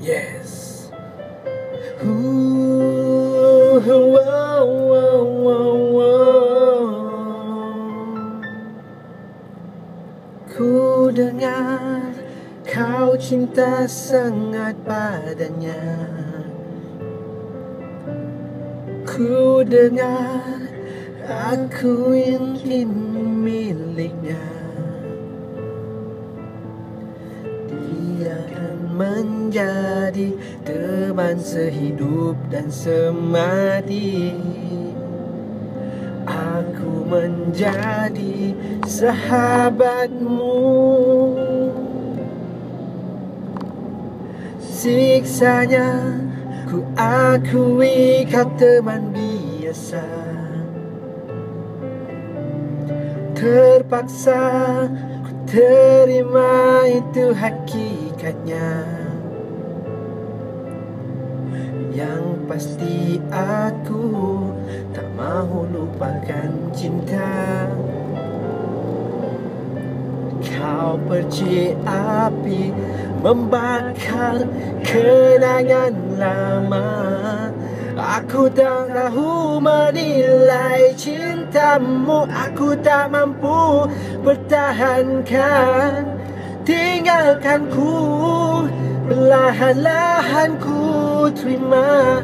Yes. Wow, wow, wow, wow. Ku dengar kau cinta sangat padanya. Ku dengar aku ingin miliknya. Dia akan menjadi teman sehidup dan semati. Aku menjadi sahabatmu. Siksanya ku akui kau teman biasa. Terpaksa ku terima itu hakikatnya. Yang pasti aku tak mau lupakan cinta. Kau perci api membakar kenangan lama. Aku tak tahu menilai cintamu. Aku tak mampu pertahankan. Tinggalkan ku, perlahan-lahan ku terima.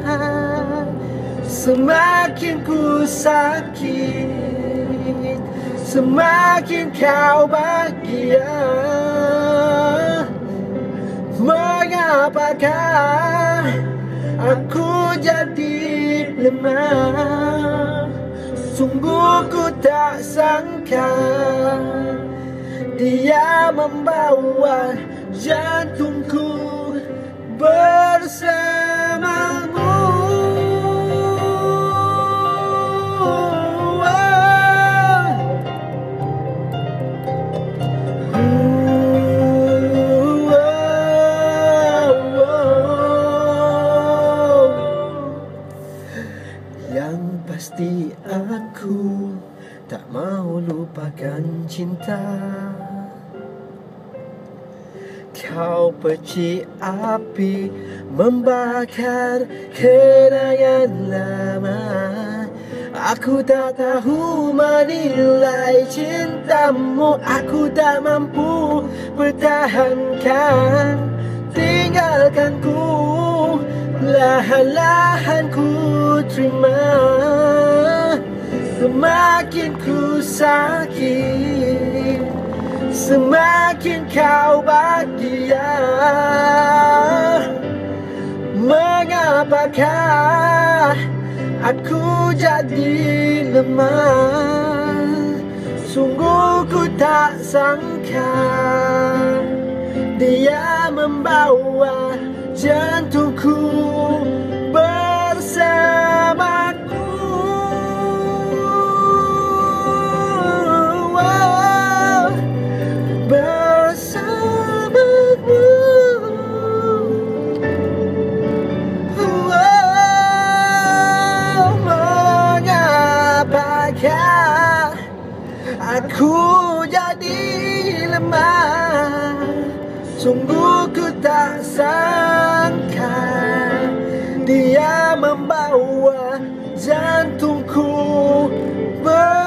Semakin ku sakit, semakin kau bahagia. Mengapakah aku jadi lemah? Sungguh ku tak sangka dia membawa jantungku bersamamu. Yang pasti aku tak mau lupakan cinta. Kau perci api membakar kenangan lama. Aku tak tahu menilai cintamu. Aku tak mampu pertahankan. Tinggalkan ku, lahan-lahan ku terima. Semakin ku sakit, semakin kau bahagia. Mengapakah aku jadi lemah? Sungguh ku tak sangka dia membawa jantungku bersamaku. Bersamamu. Mengapakah aku jadi lemah? Sungguh ku tak sangka dia membawa jantungku